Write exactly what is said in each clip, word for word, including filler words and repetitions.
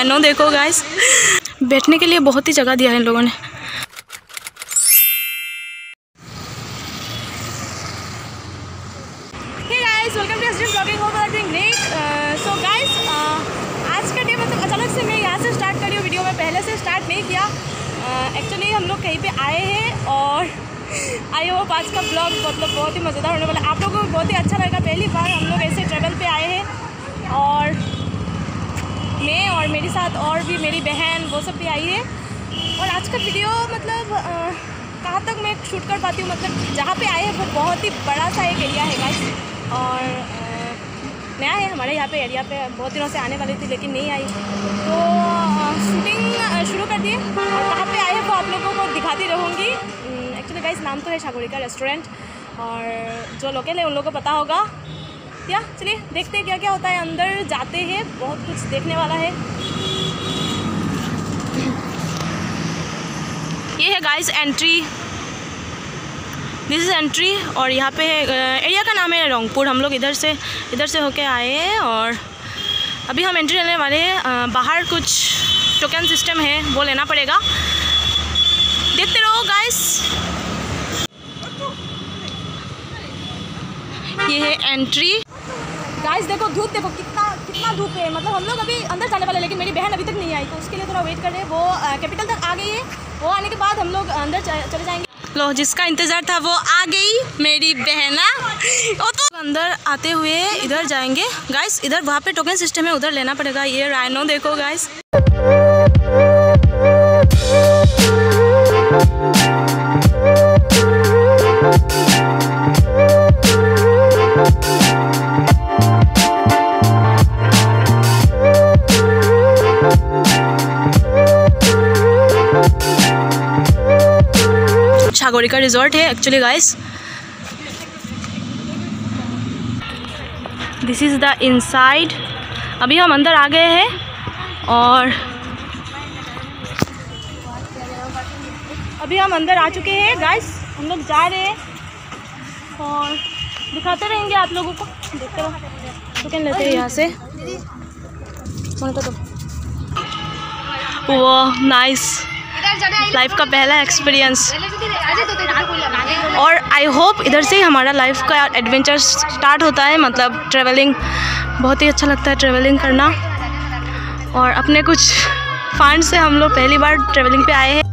Rhino देखो guys, बैठने के लिए बहुत ही जगह दिया है इन लोगों ने। Welcome to SD blogging, hope you are doing great. So guys, आज का डे मतलब अचानक से मैं यहाँ से स्टार्ट करी हूँ, वीडियो में पहले से स्टार्ट नहीं किया। एक्चुअली uh, हम लोग कहीं पे आए हैं और आई होप आज का ब्लॉग मतलब बहुत ही मज़ेदार होने वाला है, आप लोगों को बहुत ही अच्छा लगेगा। पहली बार हम लोग ऐसे ट्रैवल पे आए हैं और मैं और मेरे साथ और भी मेरी बहन वो सब भी आई है। और आज का वीडियो मतलब uh, कहाँ तक मैं शूट कर पाती हूँ, मतलब जहाँ पे आए हैं वो बहुत ही बड़ा सा एक एरिया है गाइस, और नया है हमारे यहाँ पे एरिया पे। बहुत दिनों से आने वाली थी लेकिन नहीं आई, तो शूटिंग शुरू कर दिए और कहाँ पे आए हैं वो आप लोगों को दिखाती रहूँगी। एक्चुअली गाइस नाम तो है सागोरिका रेस्टोरेंट, और जो लोकल है उन लोगों को पता होगा। या चलिए देखते हैं क्या क्या होता है, अंदर जाते हैं, बहुत कुछ देखने वाला है। ये है guys entry, this is entry, और यहाँ पे एरिया का नाम है रोंगपुर। हम लोग इधर से इधर से होके आए हैं और अभी हम एंट्री लेने वाले हैं। बाहर कुछ टोकन सिस्टम है वो लेना पड़ेगा, देखते रहो गाइस। ये है एंट्री गाइस, देखो धूप, देखो कितना कितना धूप है। मतलब हम लोग अभी अंदर जाने वाले, लेकिन मेरी बहन अभी तक नहीं आई, तो उसके लिए थोड़ा वेट कर रहे हैं। वो कैपिटल तक आ गई है, वो आने के बाद हम लोग अंदर चले जाएंगे। लो, जिसका इंतज़ार था वो आ गई, मेरी बहना। वो तो अंदर आते हुए इधर जाएंगे गाइस, इधर वहाँ पे टोकन सिस्टम है, उधर लेना पड़ेगा। ये राइनो देखो गाइस, सागोरिका रिजॉर्ट है actually guys. This is the inside. अभी हम अंदर आ गए हैं और अभी हम अंदर आ चुके हैं गाइस। हम लोग जा रहे हैं और दिखाते रहेंगे आप लोगों को, देखते रहो। टोकन लेते हैं यहाँ से। वाह नाइस, लाइफ का पहला एक्सपीरियंस, और आई होप इधर से ही हमारा लाइफ का एडवेंचर स्टार्ट होता है। मतलब ट्रैवलिंग बहुत ही अच्छा लगता है, ट्रैवलिंग करना, और अपने कुछ फंड से हम लोग पहली बार ट्रैवलिंग पे आए हैं।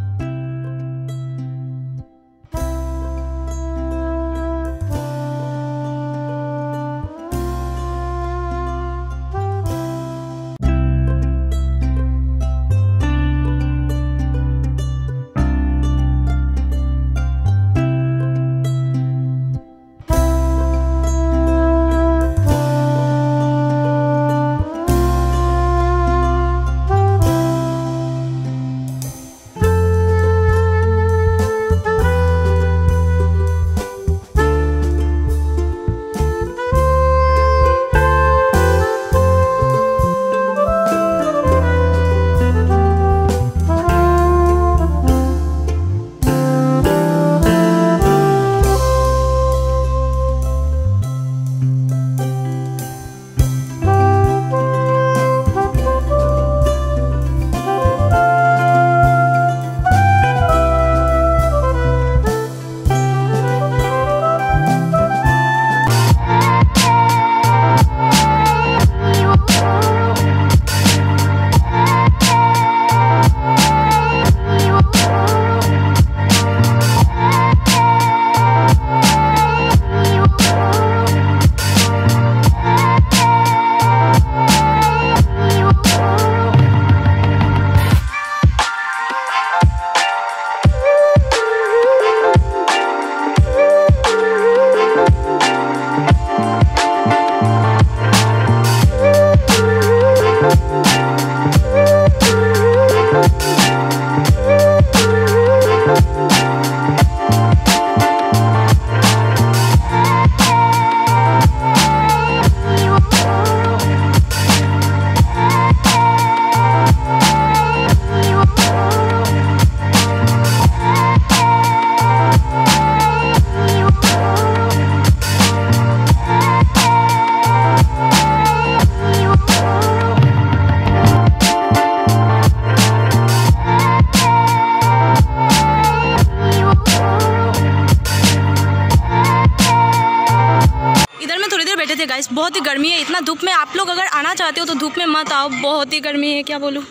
बहुत ही गर्मी है, इतना धूप में आप लोग अगर आना चाहते हो तो धूप में मत आओ, बहुत ही गर्मी है, क्या बोलूँ।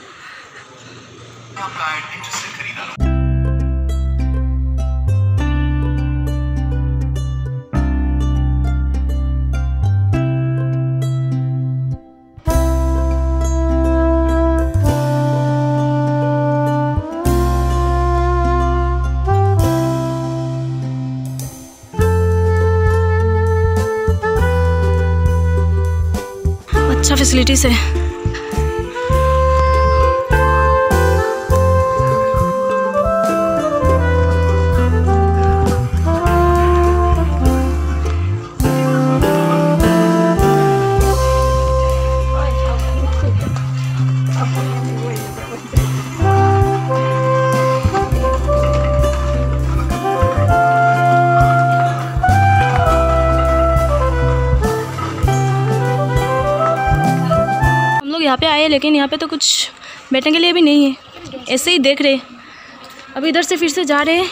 अच्छा फैसिलिटीज है। यहाँ पे आए लेकिन यहाँ पे तो कुछ बैठने के लिए भी नहीं है, ऐसे ही देख रहे। अभी इधर से फिर से जा रहे हैं।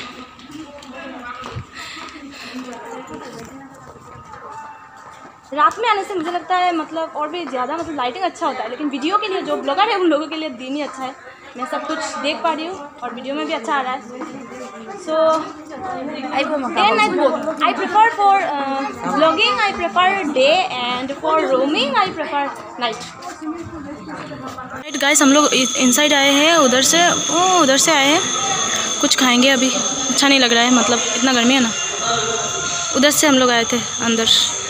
रात में आने से मुझे लगता है मतलब और भी ज़्यादा मतलब लाइटिंग अच्छा होता है, लेकिन वीडियो के लिए जो ब्लॉगर है उन लोगों के लिए दिन ही अच्छा है। मैं सब कुछ देख पा रही हूँ और वीडियो में भी अच्छा आ रहा है। So I night both I prefer for blogging, I prefer day and for roaming I prefer night. Right guys, हम लोग इनसाइड आए हैं, उधर से ओ उधर से आए हैं। कुछ खाएंगे अभी, अच्छा नहीं लग रहा है, मतलब इतना गर्मी है ना। उधर से हम लोग आए थे अंदर।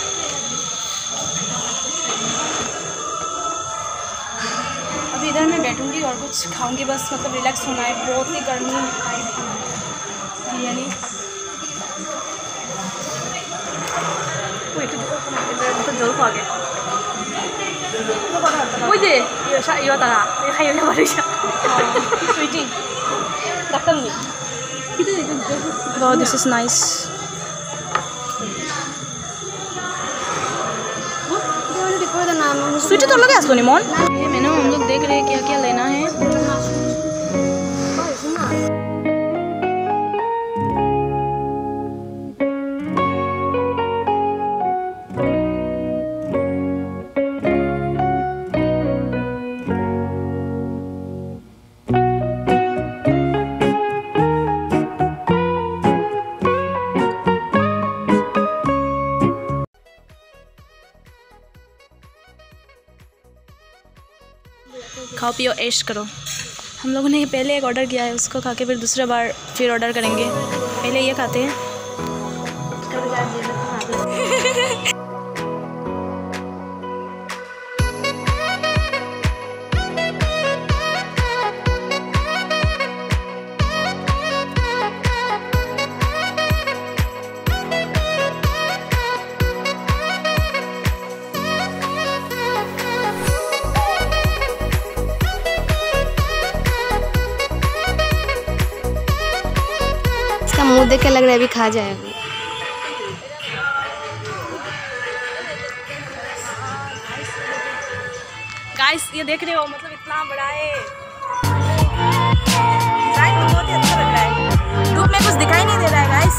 अभी इधर मैं बैठूंगी और कुछ खाऊंगी, बस मतलब रिलैक्स होना है, बहुत ही गर्मी है। बिरयानी तो जल खा गया 뭐지? 이거 샤 이거다가 하여 버리자. 스위팅. 닭강미. Wow, this is nice. Sweety तो लगे आसलो निमोन। ये मैंने हम लोग देख रहे हैं क्या क्या लेना है। खाओ पियो ऐश करो। हम लोगों ने पहले एक ऑर्डर किया है, उसको खा के फिर दूसरा बार फिर ऑर्डर करेंगे। पहले ये खाते हैं। मुँह देख के लग रहा है अभी खा जाए। अभी गाइस ये देख रहे हो, मतलब इतना बड़ा है, डिजाइन तो बहुत ही अच्छा लग रहा है। धूप में कुछ दिखाई नहीं दे रहा है गाइस।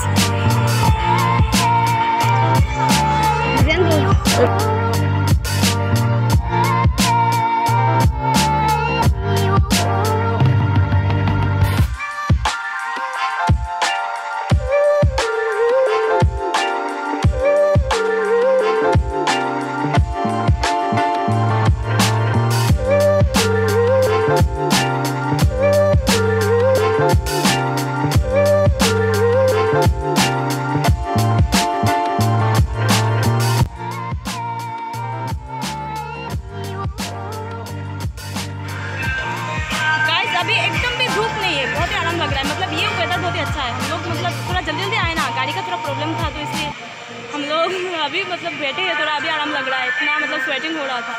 अभी एकदम भी धूप नहीं है, बहुत ही आराम लग रहा है। मतलब ये वेदर बहुत ही अच्छा है। हम लोग मतलब थोड़ा जल्दी जल्दी आए ना, गाड़ी का थोड़ा प्रॉब्लम था तो इसलिए हम लोग अभी मतलब बैठे हैं, थोड़ा अभी आराम लग रहा है। इतना मतलब स्वेटिंग हो रहा था।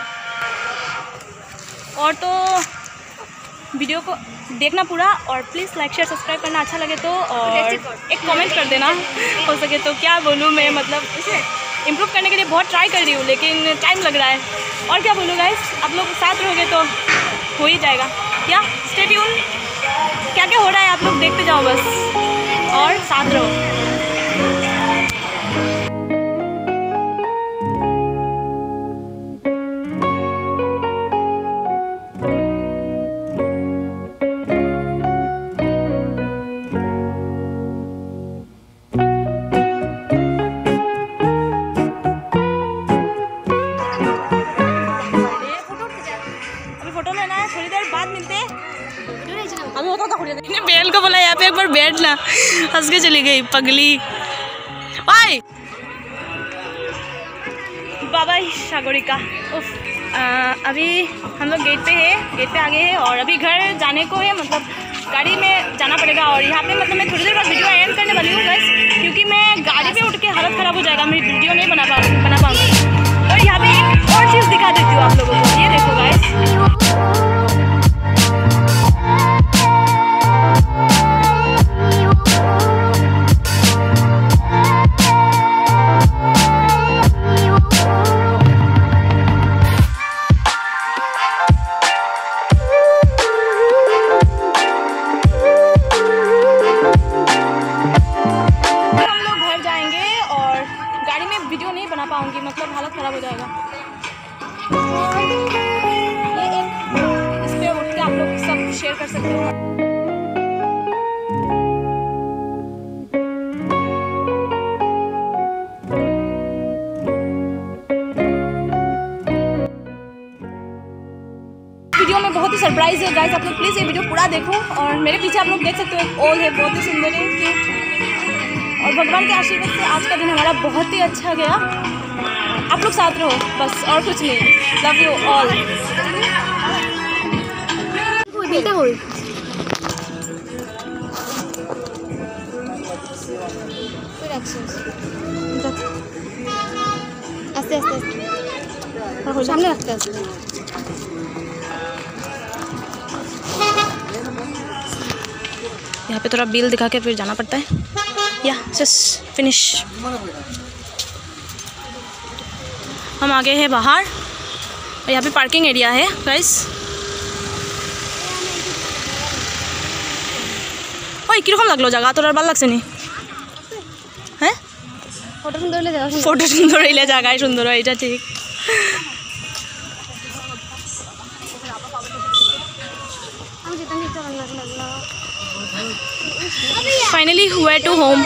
और तो वीडियो को देखना पूरा, और प्लीज़ लाइक शेयर सब्सक्राइब करना अच्छा लगे तो, और एक कमेंट कर देना हो सके तो। क्या बोलूँ मैं, मतलब इसे इम्प्रूव करने के लिए बहुत ट्राई कर रही हूँ लेकिन टाइम लग रहा है। और क्या बोलूँ गाइस, आप लोग साथ रहोगे तो हो ही जाएगा। या स्टे ट्यून, क्या क्या हो रहा है आप लोग देखते जाओ बस, और साथ रहो। देर बाद मिलते हैं। हमें होता था मैंने बेल को बोला यहाँ पे एक बार बैठ ना, हंस के चली गई पगली। बाय बाबा सागरिका। उफ, आ, अभी हम लोग गेट पे है, गेट पे आगे है और अभी घर जाने को है, मतलब गाड़ी में जाना पड़ेगा। और यहाँ पे मतलब मैं थोड़ी देर बाद वीडियो एंड करने वाली हूँ गाइस, क्योंकि मैं गाड़ी पे उठ के हालत ख़राब हो जाएगा, मेरी वीडियो नहीं बना पा बना पाऊँगी। और यहाँ पे एक और चीज़ दिखा देती हूँ आप लोगों को, ये देखो गाइस। वीडियो नहीं बना पाऊंगी, मतलब हालत ख़राब हो जाएगा। ये एक इस पे उठ के आप लोग सब शेयर कर सकते हो। वीडियो में बहुत ही सरप्राइज है गाइस, आप लोग प्लीज़ ये वीडियो पूरा देखो। और मेरे पीछे आप लोग देख सकते हो एक ओल है, बहुत ही सुंदर है, क्यूट। और भगवान के आशीर्वाद से आज का दिन हमारा बहुत ही अच्छा गया। आप लोग साथ रहो बस, और कुछ नहीं। Love you all. आस्ते आस्ते सामने रखते हैं। यहाँ पे थोड़ा बिल दिखा के फिर जाना पड़ता है। या जस्ट फिनिश। हम आ गए हैं बाहर और यहाँ पे पार्किंग एरिया है गाइस। ओए किरकम लागलो जगह तोर ভাল লাগছে নি? হ্যাঁ ফটো সুন্দর হইলে জায়গা ফটো সুন্দর হইলে জায়গায় সুন্দর হয়, এটা ঠিক। আমি যেতাম একটু ভালো লাগলো। फाइनली हुए to home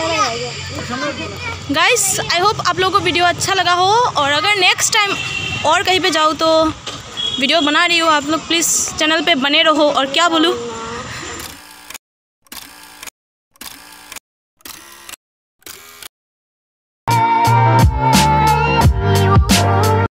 guys. I hope आप लोगों को वीडियो अच्छा लगा हो, और अगर नेक्स्ट टाइम और कहीं पे जाऊँ तो वीडियो बना रही हूँ, आप लोग प्लीज़ चैनल पे बने रहो। और क्या बोलूँ,